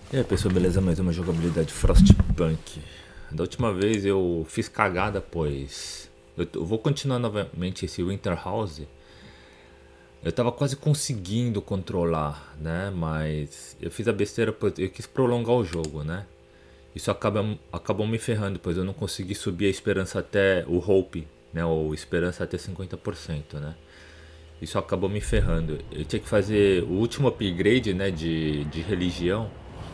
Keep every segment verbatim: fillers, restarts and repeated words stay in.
E aí pessoal, beleza? Mais uma jogabilidade Frostpunk. Da última vez eu fiz cagada, pois eu, eu vou continuar novamente esse Winter House. Eu tava quase conseguindo controlar, né? Mas eu fiz a besteira, pois eu quis prolongar o jogo, né? Isso acaba, acabou me ferrando, pois eu não consegui subir a esperança até o Hope, né? Ou esperança até cinquenta por cento, né? Isso acabou me ferrando. Eu tinha que fazer o último upgrade, né? De, de religião.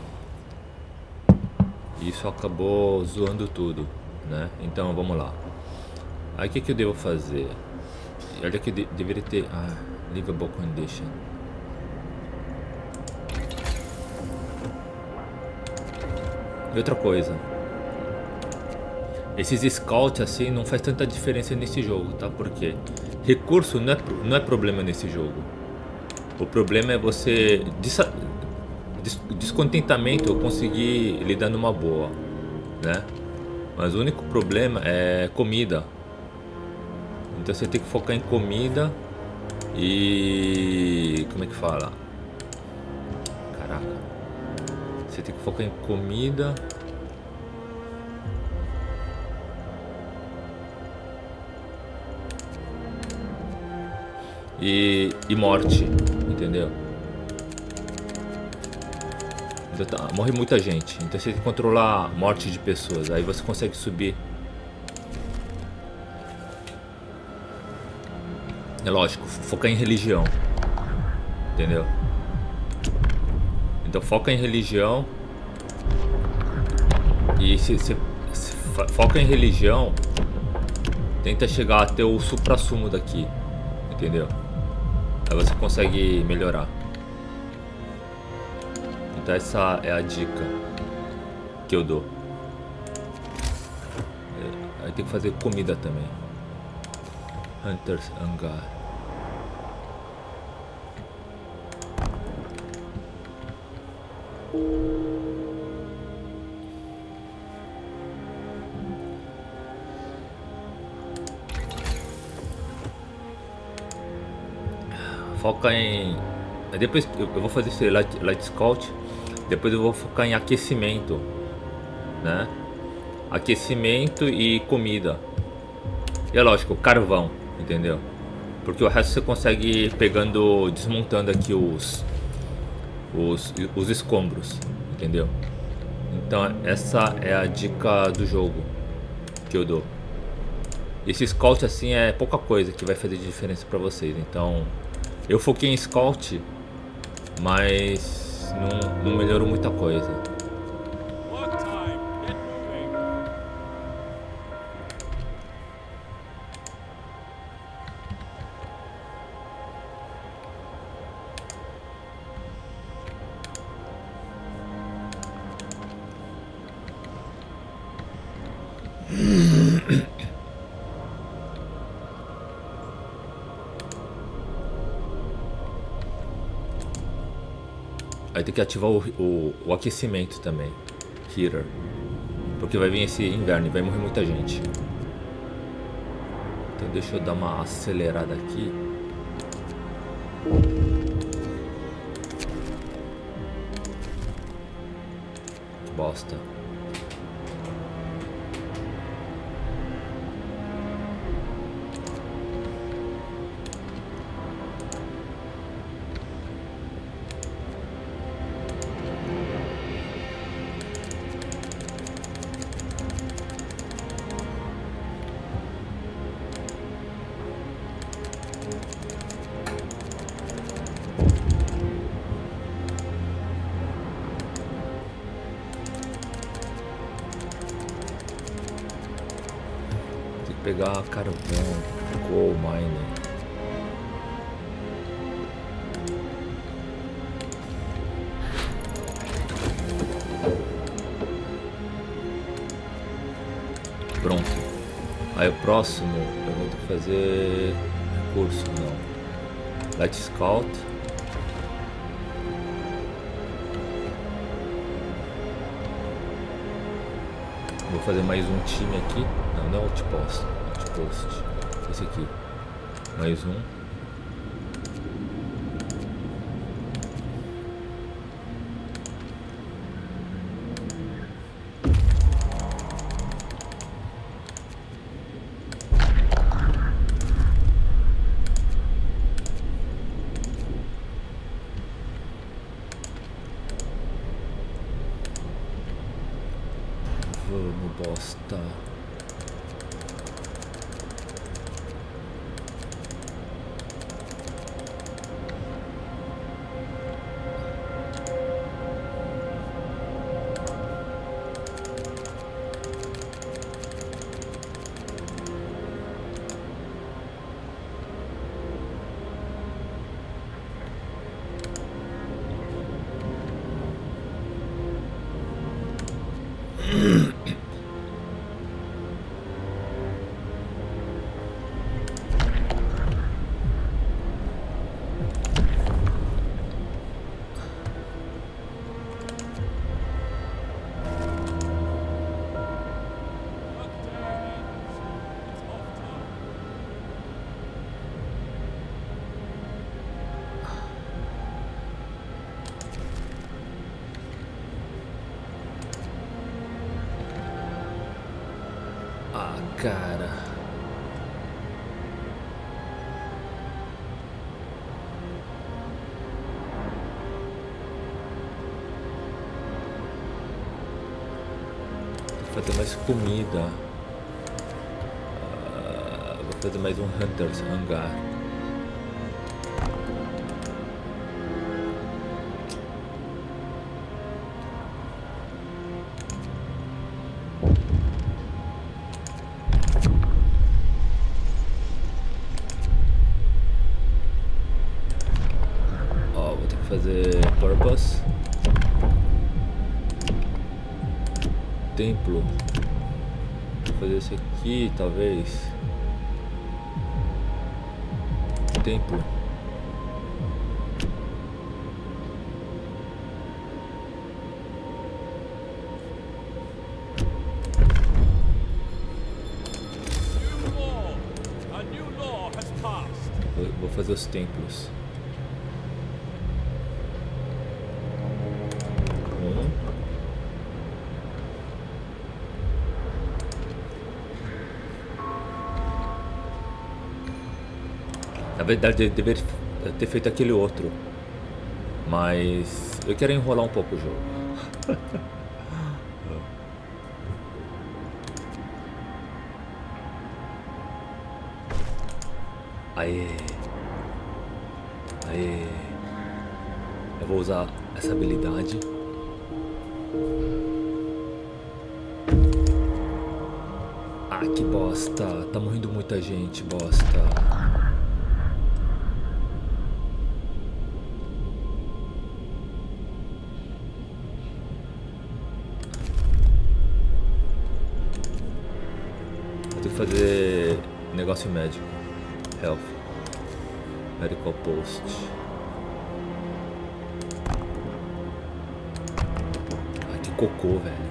Isso acabou zoando tudo, né? Então vamos lá. Aí o que, que eu devo fazer? Olha que de deveria ter. Ah, livable condition. E outra coisa. Esses scouts assim não faz tanta diferença nesse jogo, tá? Porque recurso não é, não é problema nesse jogo. O problema é você. Des descontentamento eu consegui lidar numa boa, né? Mas o único problema é comida. Então você tem que focar em comida e... como é que fala? Caraca. Você tem que focar em comida e, e morte, entendeu? Então, tá, morre muita gente, então você tem que controlar a morte de pessoas. Aí você consegue subir. É lógico, focar em religião, entendeu? Então foca em religião. E se, se, se foca em religião, tenta chegar até o supra-sumo daqui, entendeu? Aí você consegue melhorar. Então essa é a dica que eu dou. Aí tem que fazer comida também. Hunter's Hangar. Foca em... Depois eu vou fazer esse light, light scout. Depois eu vou focar em aquecimento, né? Aquecimento e comida. E é lógico, carvão, entendeu? Porque o resto você consegue ir pegando, desmontando aqui os, os, os escombros, entendeu? Então essa é a dica do jogo que eu dou. Esse scout assim é pouca coisa que vai fazer diferença pra vocês. Então eu foquei em scout, mas não, não melhorou muita coisa. Aí tem que ativar o, o, o aquecimento também. Heater. Porque vai vir esse inverno e vai morrer muita gente. Então deixa eu dar uma acelerada aqui. Que bosta. Pegar carvão, coal mining. Pronto. Aí o próximo eu vou ter que fazer recurso, não. Light Scout. Vou fazer mais um time aqui. Não, não é Outpost. Outpost. Esse aqui. Mais um. Vamos, bosta. Ah, cara. Vou fazer mais comida. Ah, vou fazer mais um Hunter's Hangar. Fazer purpose. Templo. Vou fazer esse aqui, talvez. Templo. Vou, vou fazer os templos. Na verdade, eu deveria ter feito aquele outro. Mas eu quero enrolar um pouco o jogo. Aê. Aê. Eu vou usar essa habilidade. Ah, que bosta. Tá morrendo muita gente, bosta. Fazer negócio médico. Health. Medical post. Ai, que cocô, velho.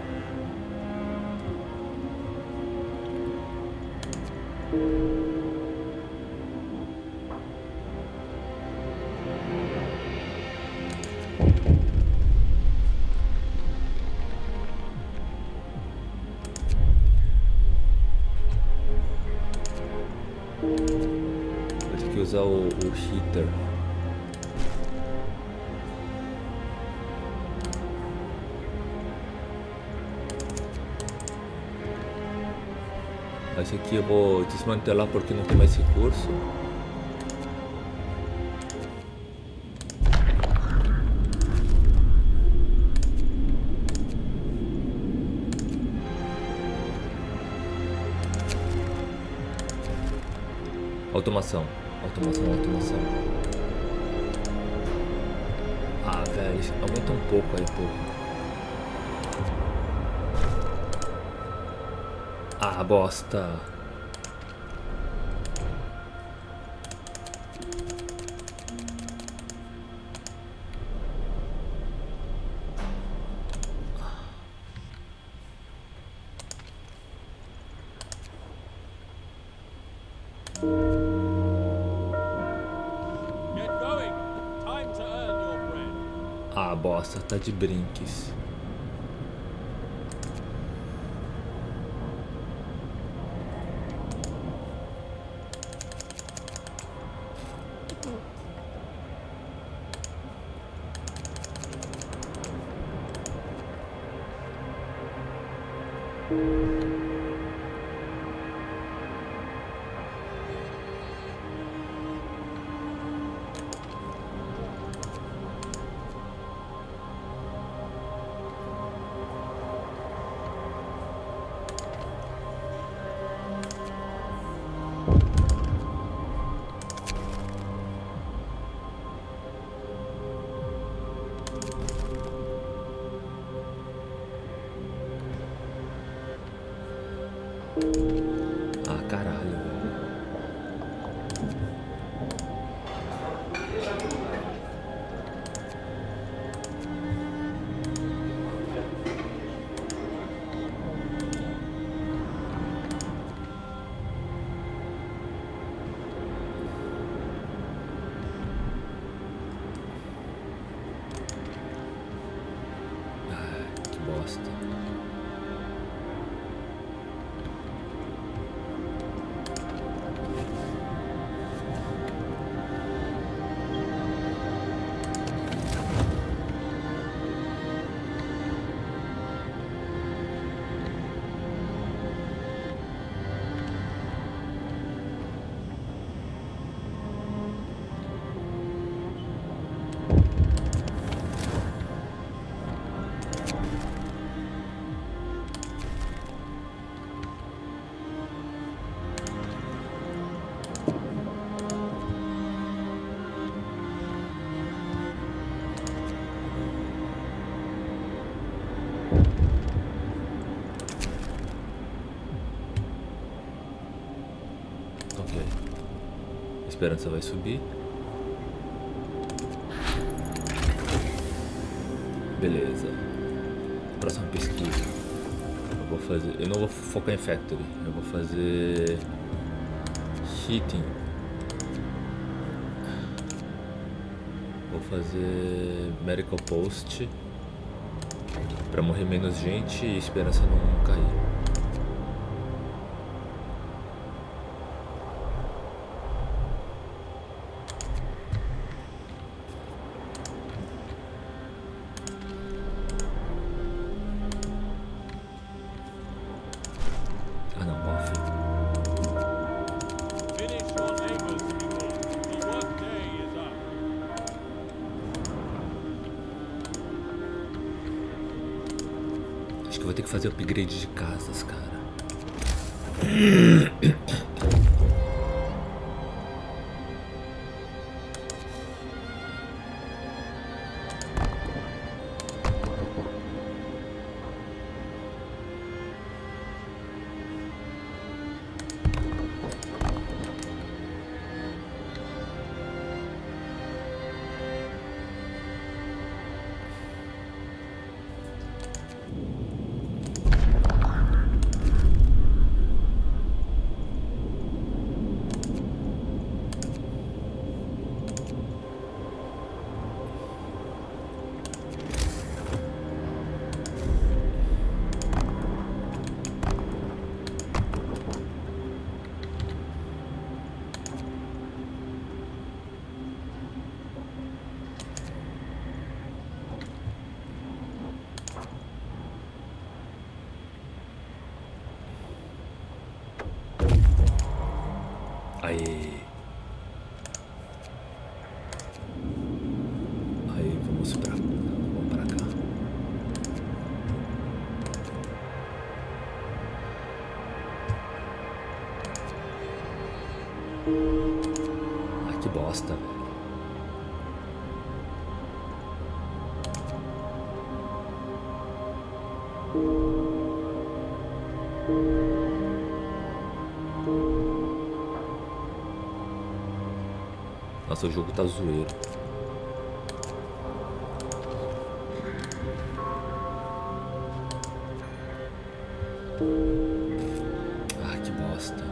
Usar o, o heater. Esse aqui eu vou desmantelar porque não tem mais recurso. Automação. Automação, automação. Ah, velho, aumenta um pouco aí, pô. Ah, bosta. Ah, bosta, tá de brinques. Ah, caralho, velho. Ah, que bosta. Ok. A esperança vai subir. Beleza. Próxima pesquisa. Eu vou fazer. Eu não vou focar em factory. Eu vou fazer heating. Vou fazer medical post pra morrer menos gente e a esperança não cair. Acho que vou ter que fazer upgrade de casas, cara. Aí. Aí, vamos pra, vamos pra cá. Ah, que bosta, velho. Nossa, o jogo tá zoeiro. Ah, que bosta.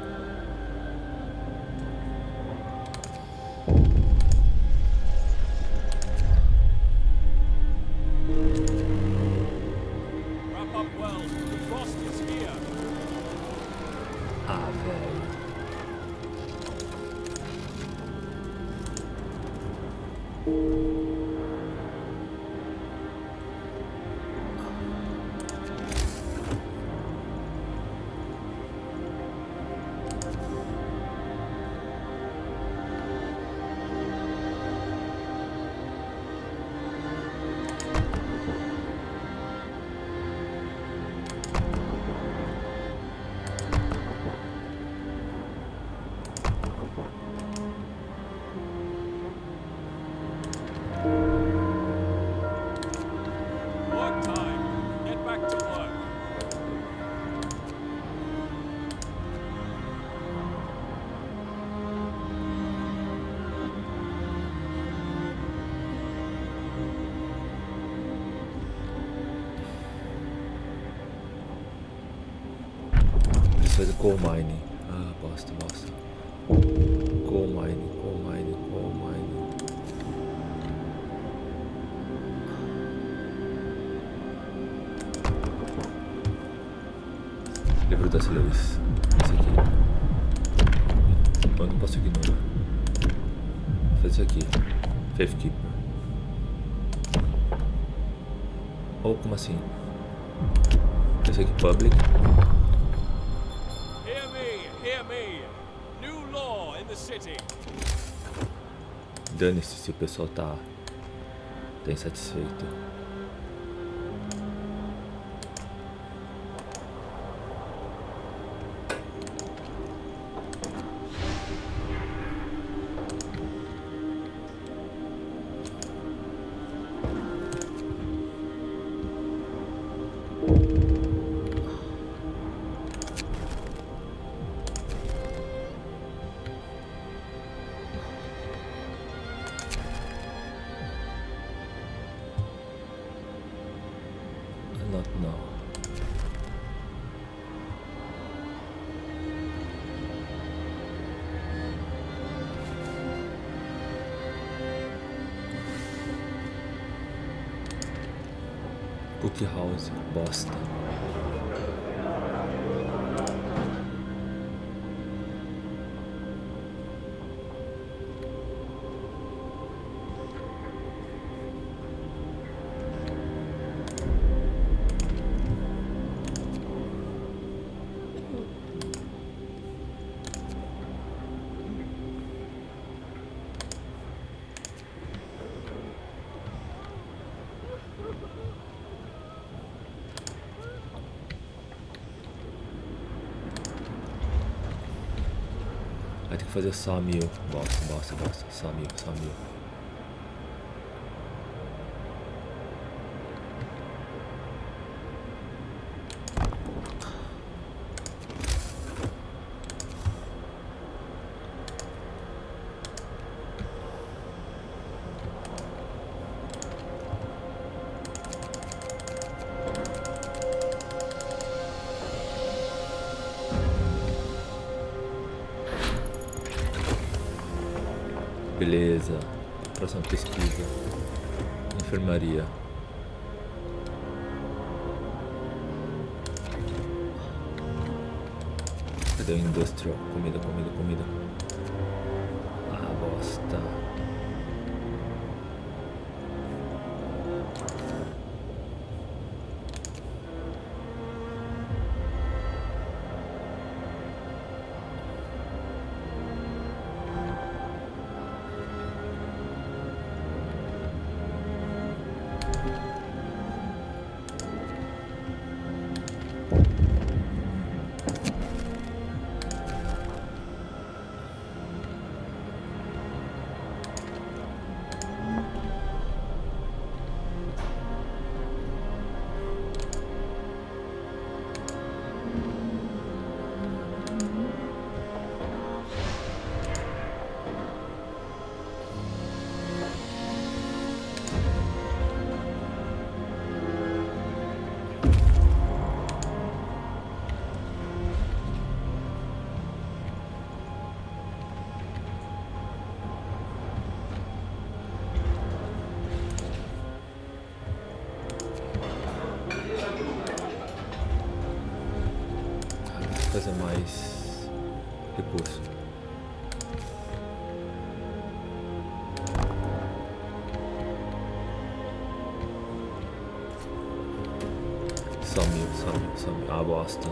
Ah, velho. fazer coal mining. Ah, bosta, bosta. Coal mining, coal mining, coal mining. Livro das leis. Esse aqui. Eu não posso ignorar. Vou fazer isso aqui. Faith Keeper. Ou como assim? Esse aqui public. Hear me, hear me. New law in the city. Dane-se se o pessoal tá, tá insatisfeito. Not now. Cookie House, bosta. Vai ter que fazer só mil. Bosta, bosta, bosta. Só mil, só mil. Beleza. Próxima pesquisa. Enfermaria. Cadê o industrial? Comida, comida, comida. Ah, bosta. Fazer mais recurso. Só mil, só mil, só mil. Ah, bosta.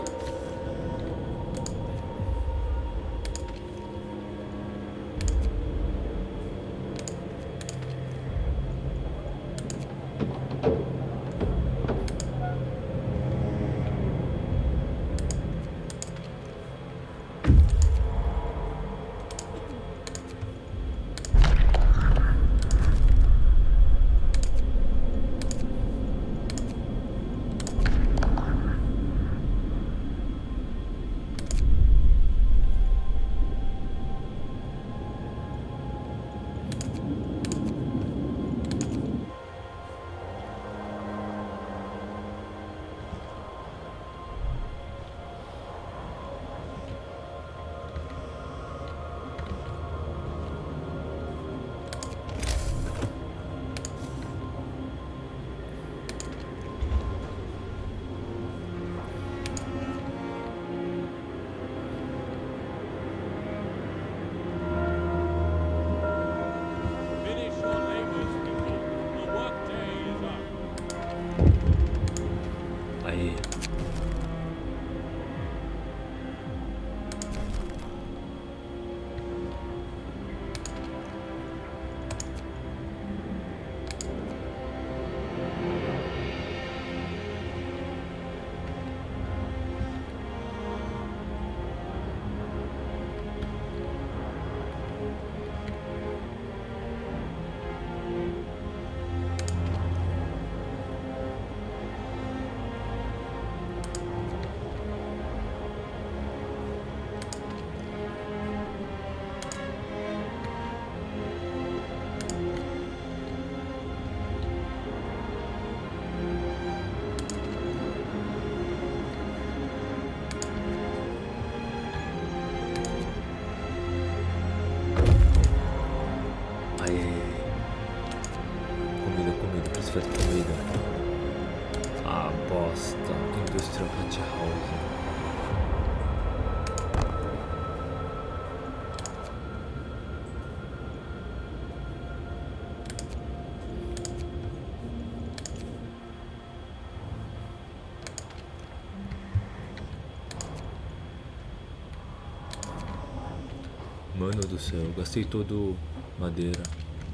Mano do céu, eu gastei todo madeira.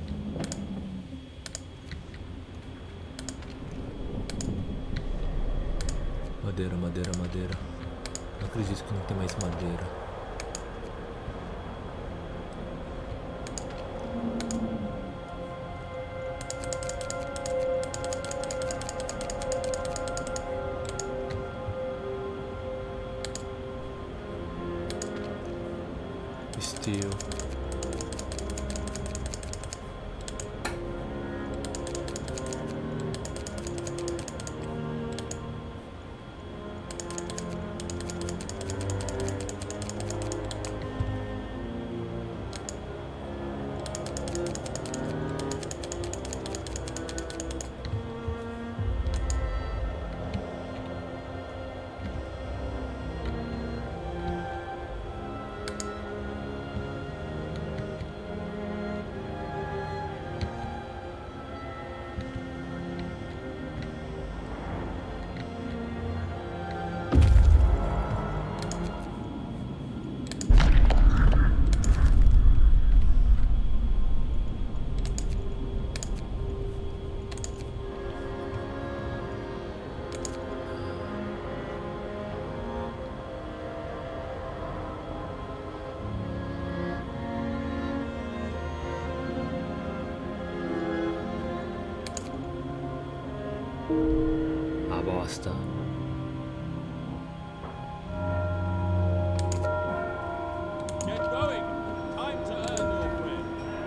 Madeira, madeira, madeira. Não acredito que não tem mais madeira. Steel. A bosta. Get going. Time to earn your bread.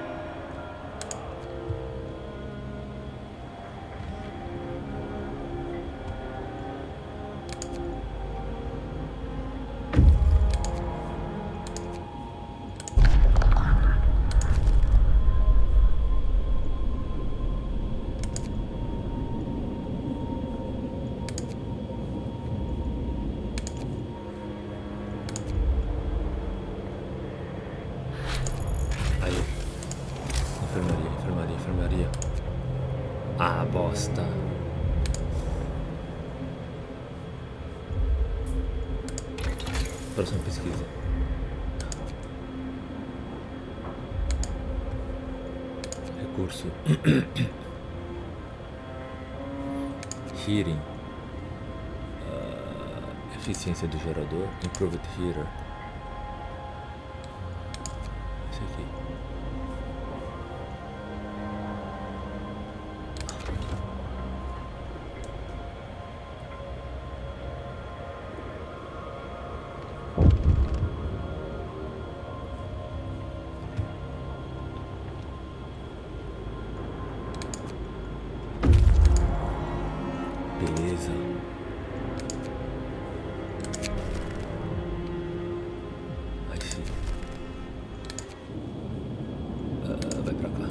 Enfermaria, enfermaria, enfermaria. Ah, bosta. Próxima pesquisa. Recurso. Heating. Uh, eficiência do gerador. Improved heater. Esse aqui. Beleza. Aí sim. Uh, vai pra cá.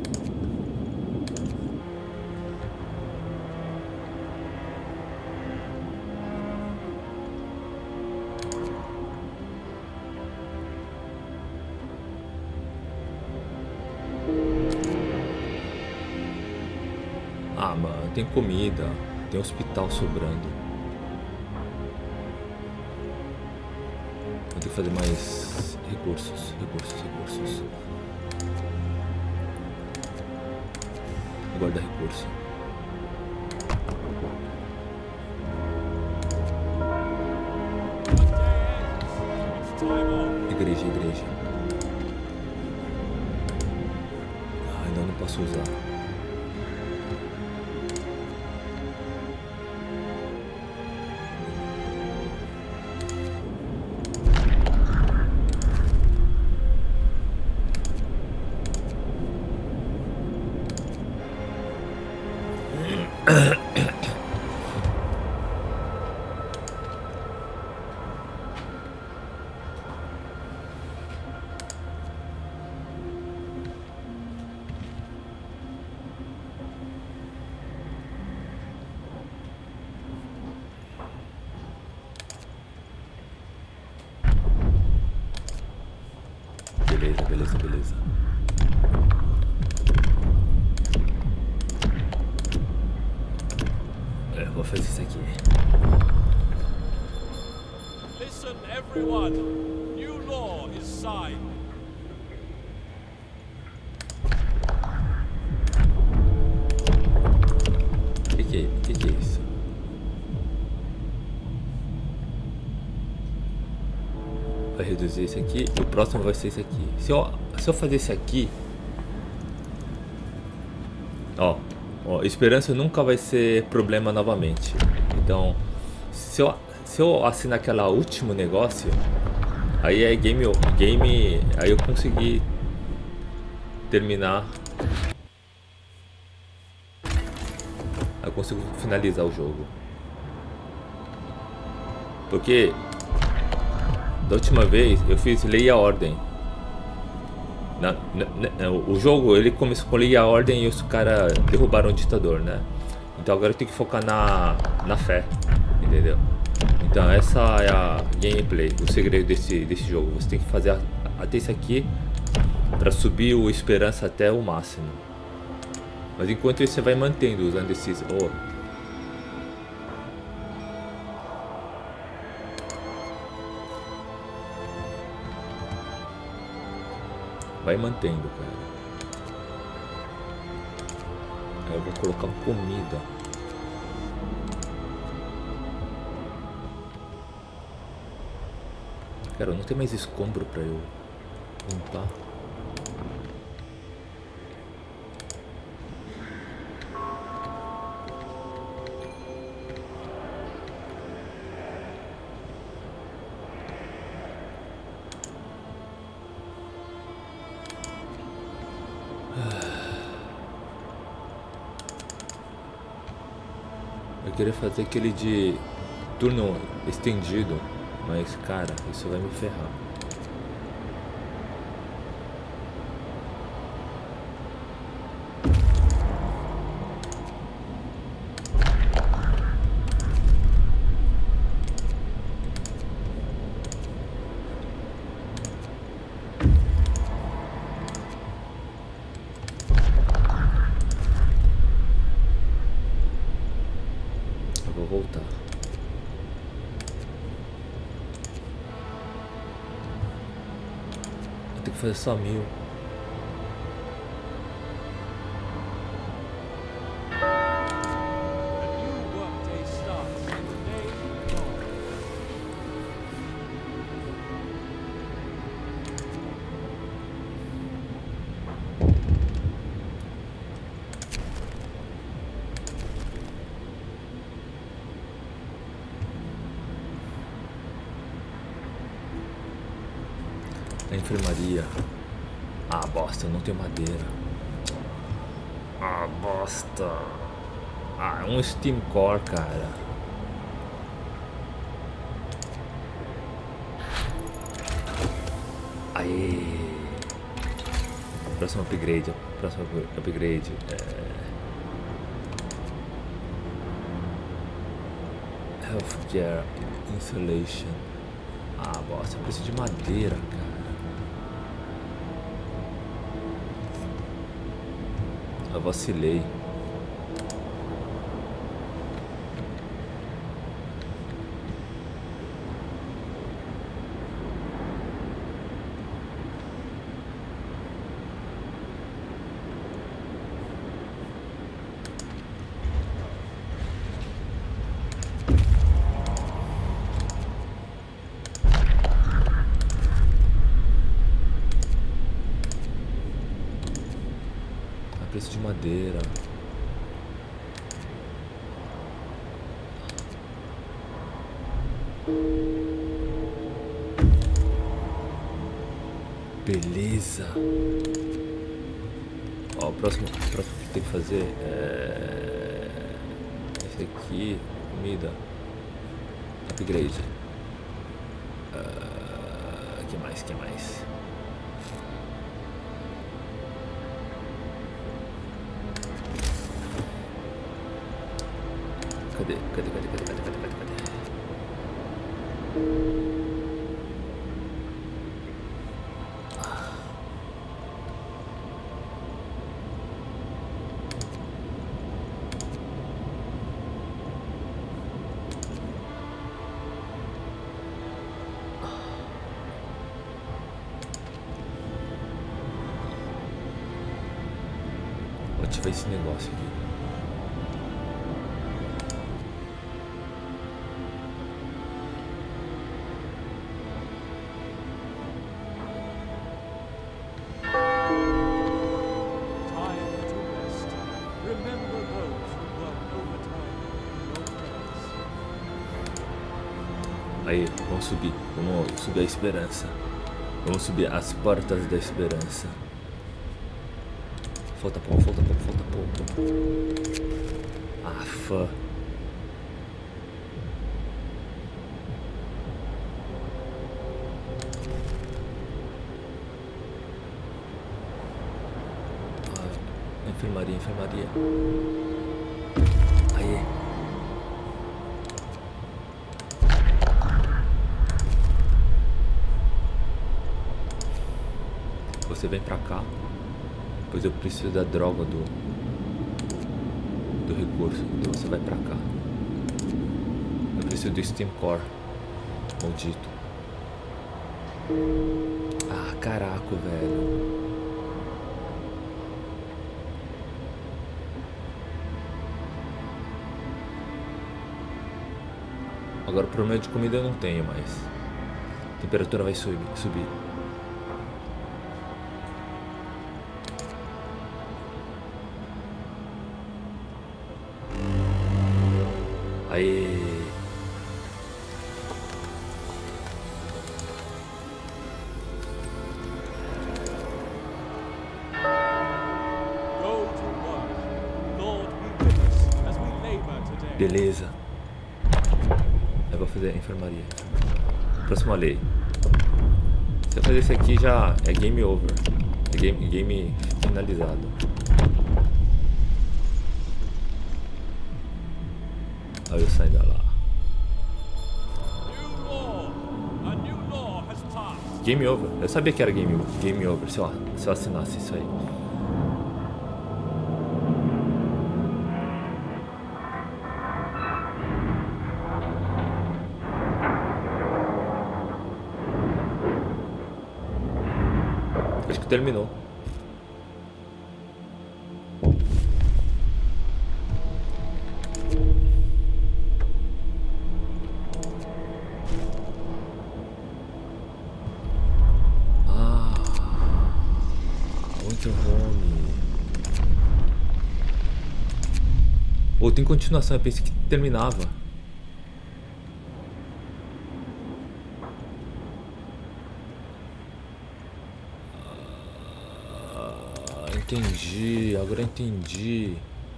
Ah, mano, tem comida. Tem hospital sobrando. Vou ter que fazer mais recursos, recursos, recursos. Guarda recurso. Igreja, igreja. Ah, ainda não posso usar. Beleza, beleza, beleza. É, vou fazer isso aqui. Listen, everyone. New law is signed. vai reduzir esse aqui e o próximo vai ser esse aqui. Se eu, se eu fazer esse aqui, ó, ó, esperança nunca vai ser problema novamente. Então, se eu, se eu assinar aquela último negócio, aí é game, game, aí eu consegui terminar, aí eu consigo finalizar o jogo. Porque da última vez eu fiz lei e a ordem. Na, na, o jogo ele começou com lei e a ordem e os caras derrubaram o ditador, né? Então agora eu tenho que focar na, na fé, entendeu? Então essa é a gameplay, o segredo desse, desse jogo. Você tem que fazer a, até isso aqui para subir o esperança até o máximo. Mas enquanto isso você vai mantendo usando esses... Oh. Vai mantendo, cara. Aí eu vou colocar comida. Cara, não tem mais escombro pra eu limpar. Eu queria fazer aquele de turno estendido, mas cara, isso vai me ferrar. Voltar. Vou ter que fazer só mil. A enfermaria. Ah, bosta, eu não tenho madeira. Ah, bosta. Ah, é um Steam Core, cara. Aê. Próximo upgrade. Próximo upgrade. É... Healthcare Insulation. Ah, bosta, eu preciso de madeira, cara. Eu vacilei. Preço de madeira. Beleza. Ó, o próximo, o próximo que tem que fazer é esse aqui, comida, upgrade. Uh, que mais? Que mais? Cadê? Cadê? Cadê? Cadê? Cadê? Cadê? Cadê? Cadê? Ah. Vou ativar esse negócio aqui. Aí, vamos subir. Vamos subir a esperança. Vamos subir as portas da esperança. Falta pouco, falta pouco, falta pouco. Ah, fã. Ah, enfermaria, enfermaria. Aí. Você vem pra cá, pois eu preciso da droga do do recurso, então você vai pra cá. Eu preciso do Steam Core maldito. Ah, caraca, velho. Agora o problema de comida eu não tenho mais. A temperatura vai subir, subir. Aí. Go to work. Lord be with us as we labor today. Beleza. Eu vou fazer a enfermaria. Próxima lei. Se eu fazer isso aqui já é game over. É game, game finalizado. Aí eu saio da lá. New law. A new law has passed. Game over. Eu sabia que era game, game over se eu, se eu assinasse isso aí. Acho que terminou. Ou tem continuação, eu pensei que terminava. Ah, entendi, agora entendi.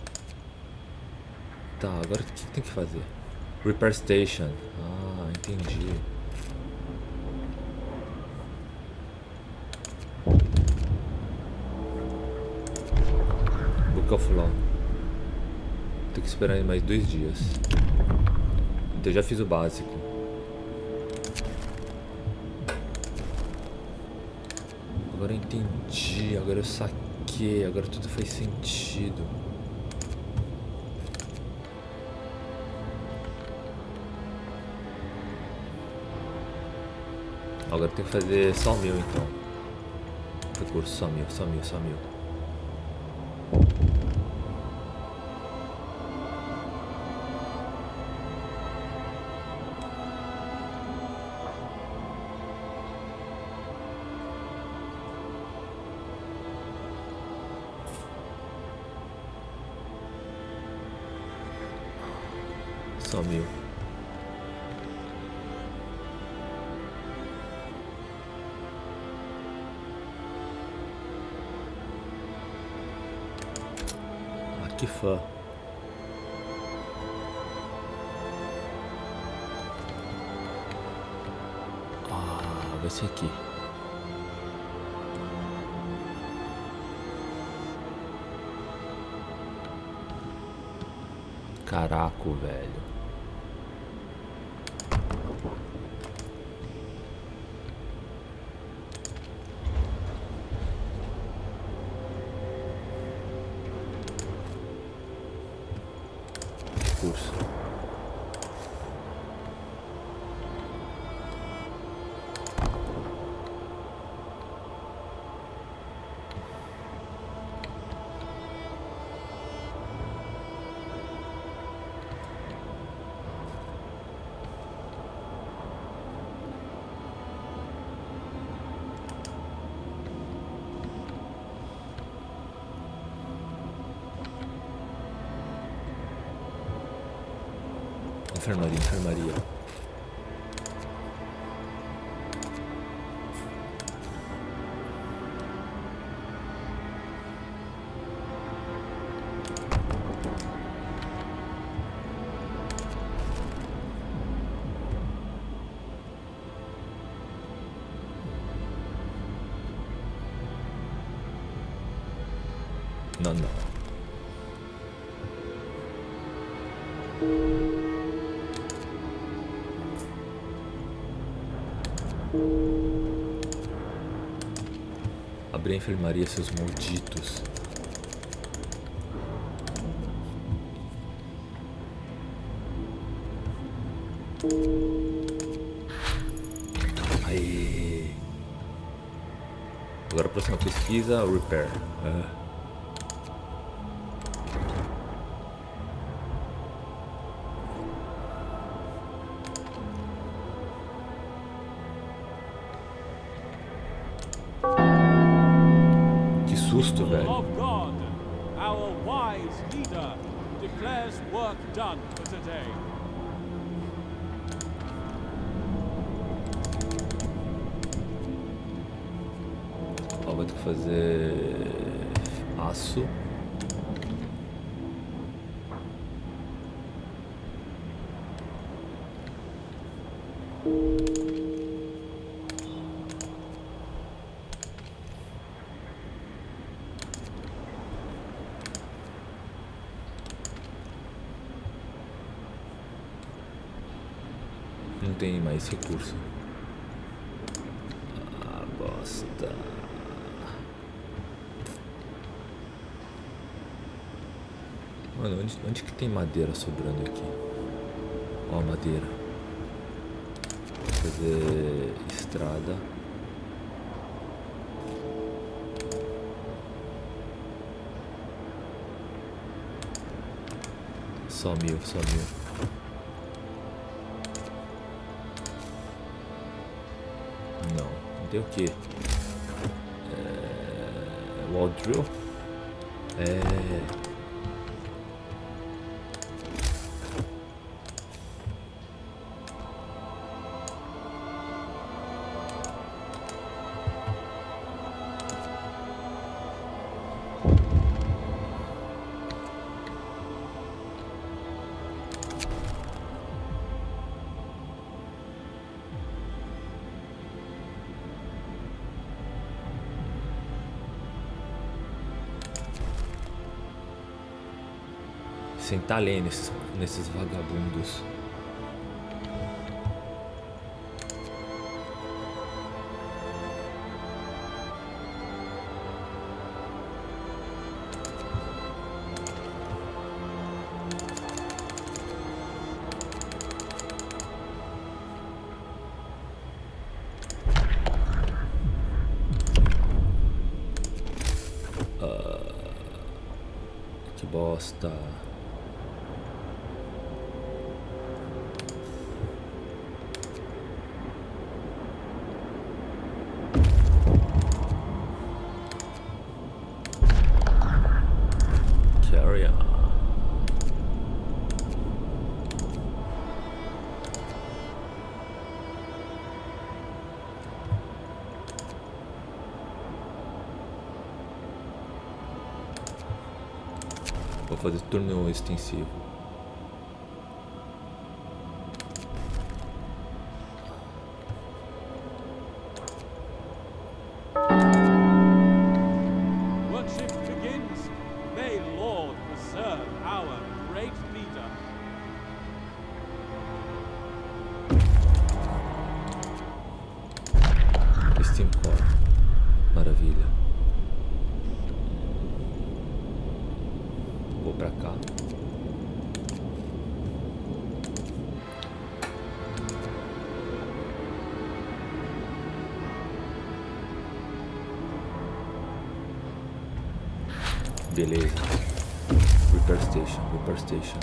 Tá, agora o que tem que fazer? Repair Station. Ah, entendi. Book of Law. Tem que esperar mais dois dias. Então eu já fiz o básico. Agora eu entendi, agora eu saquei, agora tudo faz sentido. Agora tem que fazer só mil então. Recurso só mil, só mil, só mil. Só mil. Ah, que fã. Ah, vai ser aqui. Caraca, velho. Curso. Enfermaria, enfermaria. Não, não. Abrir a enfermaria, seus malditos. Aê. Agora a próxima pesquisa, repair. Ah. Que susto, velho. Of God, our wise leader, declares work done for today. Ó, vai ter que fazer aço. Não tem mais recurso. Ah, bosta. Mano, onde, onde que tem madeira sobrando aqui? Ó, madeira. Vou fazer estrada. Só mil, só mil. Não, não tem o que? É... Wall drill? É... Sentar além nesses, nesses vagabundos. Ah, que bosta. Vou fazer turno extensivo. Worship begins. May Lord preserve our great leader. Steam Core. Maravilha. Vou pra cá. Beleza. Repair Station, Repair Station.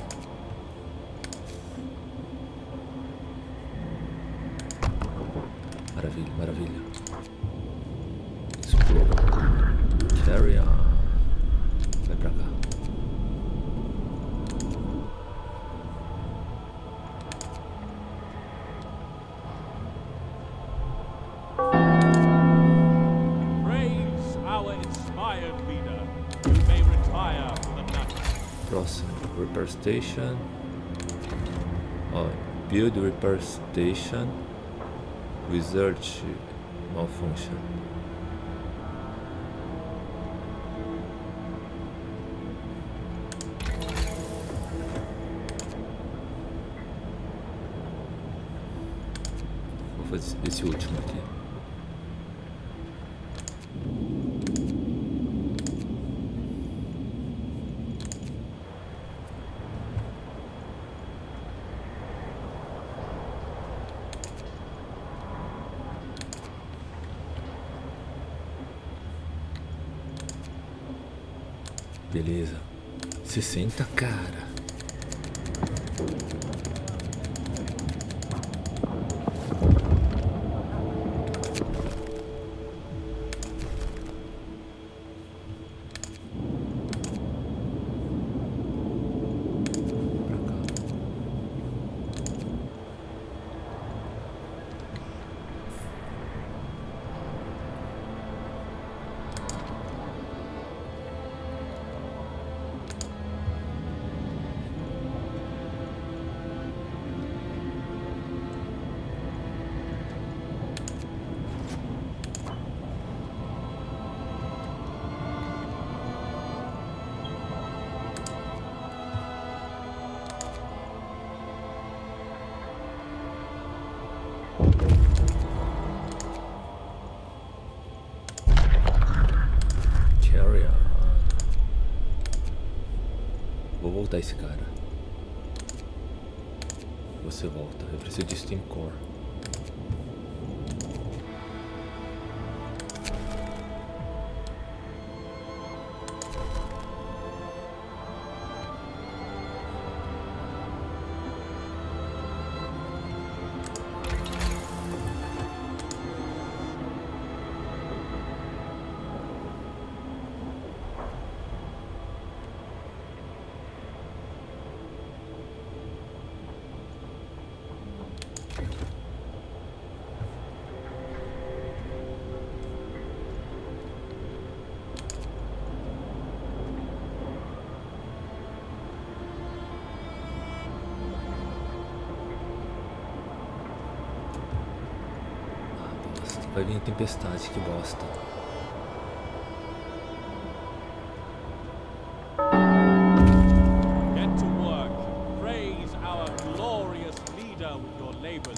Maravilha, maravilha. Explora. Carry on. Vai pra cá. Praise our inspired leader. You may retire for the night. Próximo. Repair Station. Ó, build Repair Station. Research malfunction. fazer esse último aqui. Beleza. sessenta, cara. Vou voltar esse cara. Você volta. Eu preciso de Steam Core. Vai vir a tempestade, que bosta. Get to work. Praise our glorious leader with your labors.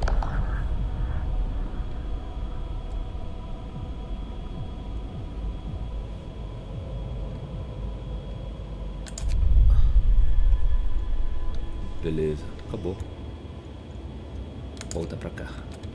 Beleza, acabou. Volta pra cá.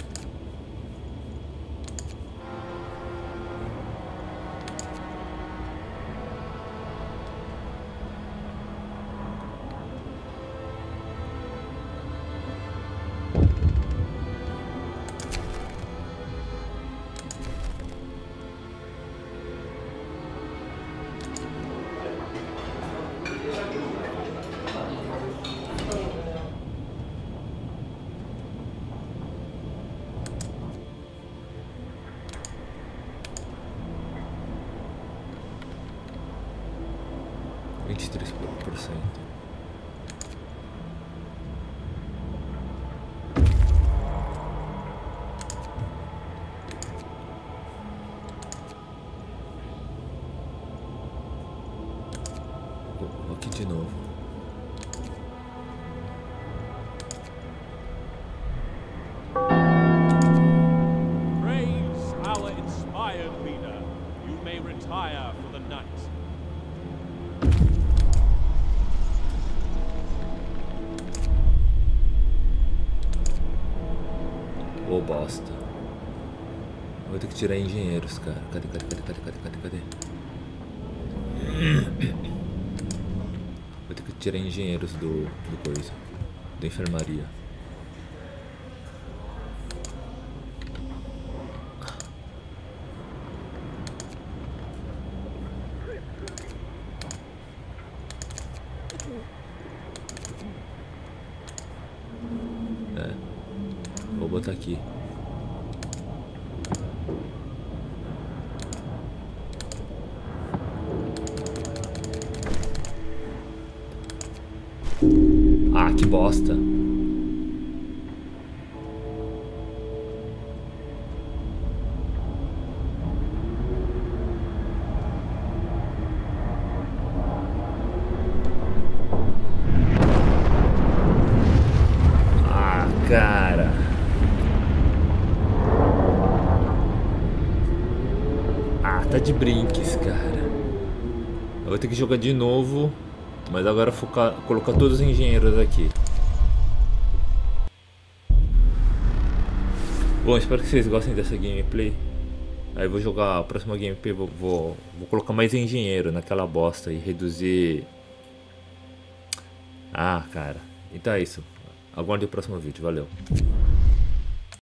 vinte e três por cento. Vou aqui de novo. Praise our inspired leader. You may retire for the night. Ô, bosta. Vou ter que tirar engenheiros, cara. Cadê, cadê, cadê, cadê, cadê, cadê, cadê? Vou ter que tirar engenheiros do, do coisa. Da enfermaria. É. Vou botar aqui. Ah, que bosta. Ah, cara. tá de brinques, cara. Eu vou ter que jogar de novo, mas agora focar, colocar todos os engenheiros aqui. Bom, espero que vocês gostem dessa gameplay. Aí eu vou jogar a próxima gameplay, vou, vou, vou colocar mais engenheiro naquela bosta e reduzir... Ah, cara. Então é isso. Aguarde o próximo vídeo. Valeu.